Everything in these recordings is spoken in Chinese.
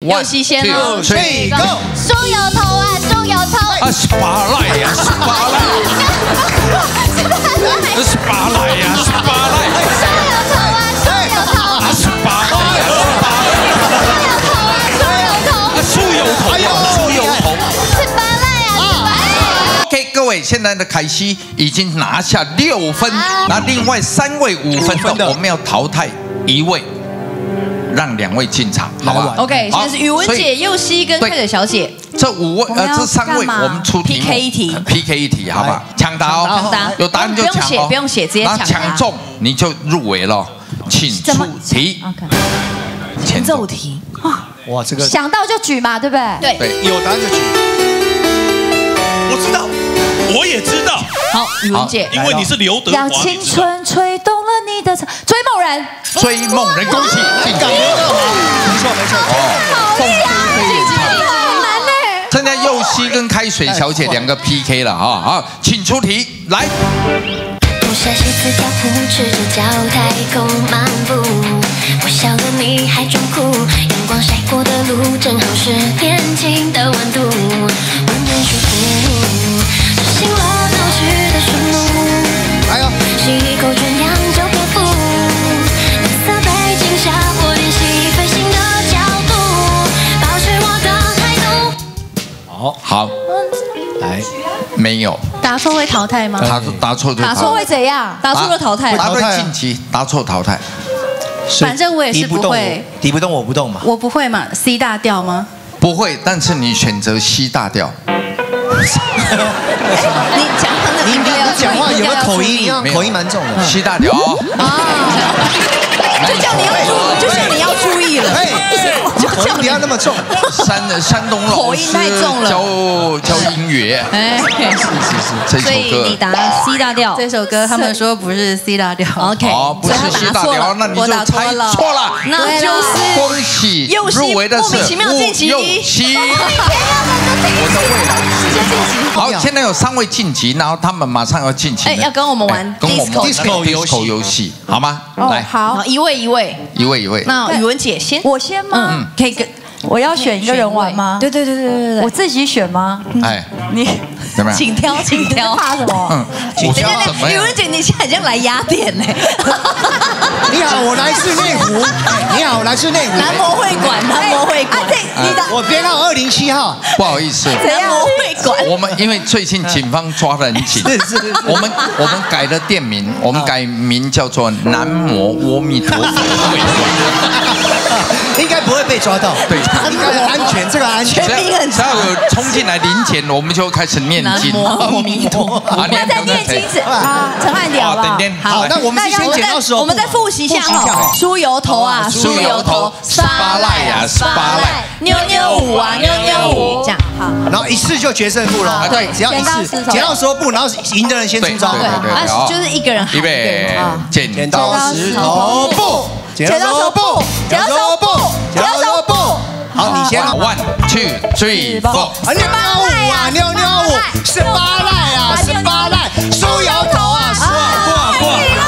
右膝先哦 ，3、Go！ 梳油头啊，梳油头。 啊，spotlight 呀，spotlight 呀，spotlight。 梳油头啊，梳油头。 啊，spotlight 呀，spotlight。梳油头，梳油头。 spotlight 啊。 OK， 各位，现在的凯西已经拿下6分，那另外3位5分的，我们要淘汰1位。 让2位进场，好吧 ？OK， 现在是宇文姐、佑熙跟开水小姐。 这3位我们出题目 PK 一题 ，PK 一题，好吧？抢答哦， 抢答， 有答案就抢哦， 不用写，直接抢。 抢中你就入围了，请出题。 前奏题哇，这个想到就举嘛，对不对？ 对， 有答案就举。 我知道，我也知道。 好，宇文姐， 因为你是刘德华。 让青春吹动了你的追梦人。 追梦人，恭喜！ 没错没错。 哦，凤飞飞演唱。现在佑熙跟开水小姐2个 PK 了啊！好，请出题来。 不小心撕掉胡赤着脚太空漫步，我笑了你还装酷，阳光晒过的路正好是年轻的温度，温润舒服，执行了闹剧的顺路， 来哦， 吸一口纯阳就漂浮，蓝色背景下我练习飞行的角度，保持我的态度。 好，来，没有。 答错会淘汰吗？ 答错就答错会怎样？ 答错就淘汰， 答对晋级，答错淘汰。 反正我也是不会， 敌不动我不动嘛。 我不会嘛 ，C 大调吗？ 不会，但是你选择 C 大调。 你讲可能应该要讲话有没有口音？口音蛮重的。 C 大调哦。 就叫你要注意了。 口音不要那么重。 山东老师教音乐。哎，是，这首歌。 所以你答 C 大调。 这首歌他们说不是 C 大调。 OK， 哦，不是 C 大调，那你就猜错了。 那就是恭喜入围的是吴佑熙。我的未来是。好，现在有3位晋级，然后他们马上要进行。 哎，要跟我们玩 disco 游戏，好吗？来， 好， 一位。那宇文姐先， 我先吗？ 可以跟。 我要选一个人玩吗？ 对， 我自己选吗？ 哎， 你怎么样？ 请挑。 怕什么？ 我挑什么呀？ 宇文姐，你现在像来压点呢。 你好，我来自内湖。你好，我来自内湖。 南模会馆。 我编号207号。 不好意思， 南模会馆。 我们因为最近警方抓得很紧， 是。 我们改了店名，我们改名叫做南模阿弥陀佛会馆。 应该不会被抓到。对。 应该安全，这个安全。 只要有冲进来临检，我们就开始念经。 阿弥陀佛。 那在念经啊，陈汉典好不好？ 好，那我们先剪刀石头布。 我们再复习一下哈。梳油头啊，梳油头。 spotlight 啊 spotlight。 妞妞舞啊，妞妞舞。这样好。 然后一次就决胜负了。对，只要一次。剪刀石头布，然后赢的人先出招。 对，就是一个人。 预备，剪刀石头布。 剪刀石头布。剪刀石头布。剪刀石头布。 好，你先。1、2、3、4。 妞妞舞啊，妞妞舞，spotlight啊，spotlight，梳油头啊，过。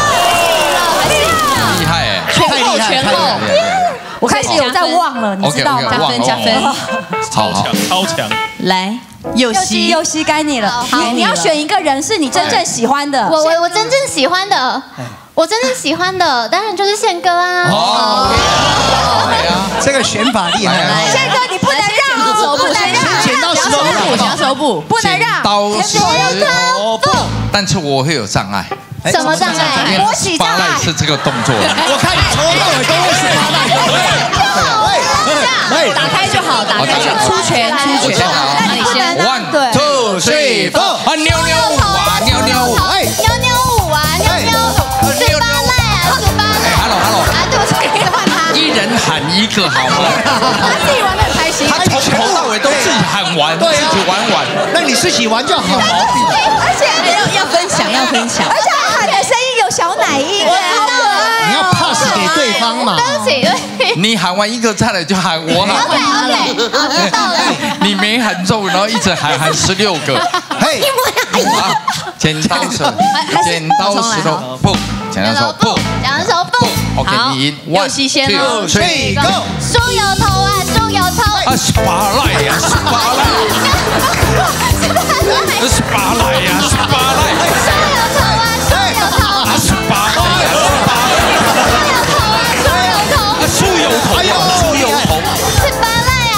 厉害哎， 全后。 我开始有在忘了，你知道吗？ 加分。 超强。 来，佑熙， 该你了。好，你要选一个人是你真正喜欢的。 我真正喜欢的。 我真正喜欢的当然就是宪哥啊！ 哦， 这个选法厉害。 宪哥，你不能让哦，不能让。 剪刀石头布， 不能让。 刀石头布，但是我会有障碍。 什么障碍？ 勃起障碍是这个动作。 我看你从头到尾都会是 spotlight。打开就好，打开就出拳。那你先。 1、2、3、4。啊，妞妞舞啊，妞妞舞。 妞妞舞啊，妞妞舞。 Hello， 对不起，换他。 一人喊一个好吗？ 他自己玩得很开心。 他从头到尾都自己喊完，自己玩。 那你自己玩就好。 而且要分享。 而且他喊的声音有小奶音，好可爱。 你要 pass 给对方嘛。 对不起。 你喊完一个再来就喊我喊。 OK， 知道了。 你没喊中，然后一直喊16个。嘿，好，剪刀石头布。 剪刀石头布。 OK， 你赢。 佑熙先哦。 3、Go。 梳油头啊，梳油头。 啊，是巴赖呀，是巴赖，是巴赖呀，是巴赖。 树有头啊，树有头。 啊，是巴赖呀，是巴赖。树有头啊，树有头。 是巴赖啊，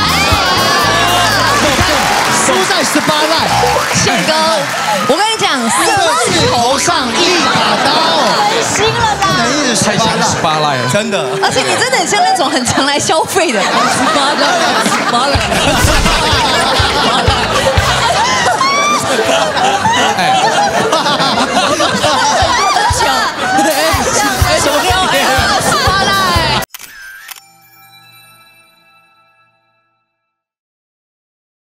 输在18赖。 宪哥，我跟你讲，色字头上一把刀， 分心了啦。 太像18赖了， 真的。 而且你真的很像那种很常来消费的18赖。